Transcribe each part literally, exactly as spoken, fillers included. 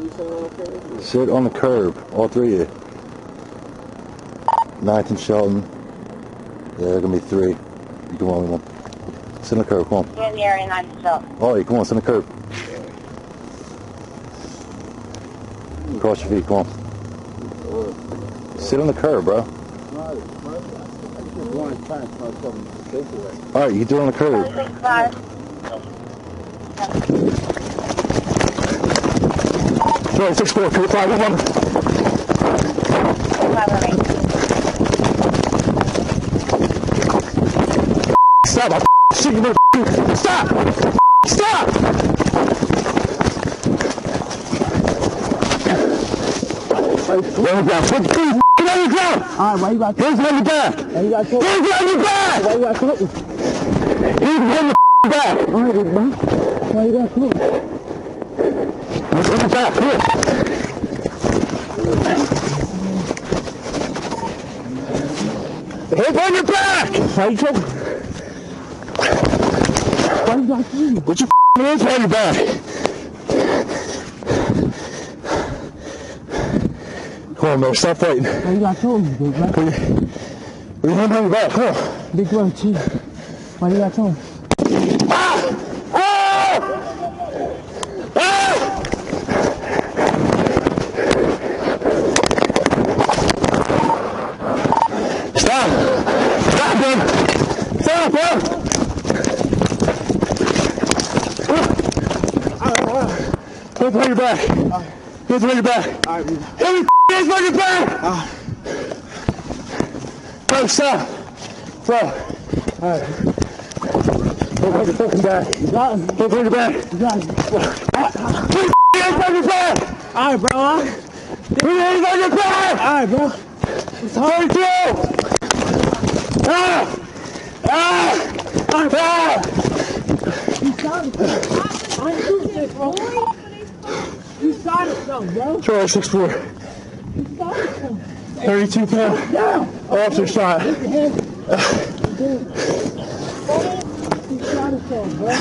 Sit on the curb, all three of you. Ninth and Shelton. Yeah, there are gonna be three. You come on, come on. Sit on the curb, come on. You're in the area, Ninth and Shelton. Oh, you come on, sit on the curb. Cross your feet, come on. Sit on the curb, bro. Alright, you can do it on the curb. Sorry, six four, two five one. Stop! I'll shoot you. Stop! Stop! There we go. Put the feet on the ground. Alright, why you got Hands on your back. Why you got Hands on your back. Why you got Hands on your back. Alright, bro. Why you got close? Hands on your back. Here. Hands on your back. Why you got Why you got close? Put your hands on your back. Come on, bro. Stop fighting. Why you got close, big bro? Put your, put your hand on your back. Come on. Big bro, chill. Why you got close? Ah! Ah! Ah! Stop! Stop, bro! Stop, bro! Hands on your back. Hands on your back. Hands on your back! Bro, stop! Bro. Alright. Hands on your fucking back. You got him. Hands on your back. You got him. Hands on your back! Alright, bro. Alright, Put your hands on your back! Alright, bro. It's hard. thirty-two! Ah! Ah! Alright, bro. Ah! You shot it. I ain't doing this, bro. You shot it, though, bro. Troy, six four. You shot it, though. thirty-two pound. Down. Officer shot. You shot it, though, bro.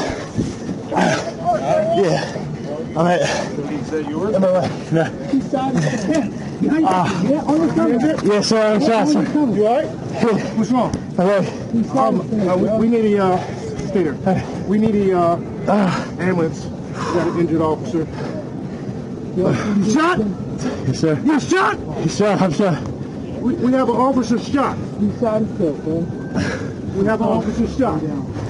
Yeah. I'm at. yours? I'm at. No. You shot it. Yeah, yeah, on your camera. Yes, sir. I'm shot, sir. You alright? What's wrong? Hello. You shot it, Uh, we, we need a, uh, stay there. We need a, uh, ambulance. We got an injured officer. You Shot? Yes, sir. You're shot? Yes, sir. I'm shot. We, we have an officer shot. You shot it, though, bro. We have an officer shot.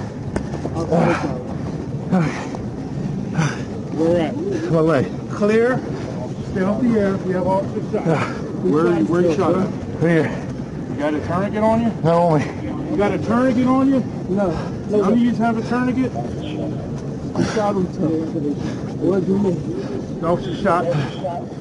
Where at? My leg. Clear. Stay off the air. We have officer shot. Where, where you shot at? Right here. You got a tourniquet on you? Not only. You got a tourniquet on you? No. None of you have a tourniquet? You shot him, too. What do you mean? The officer shot.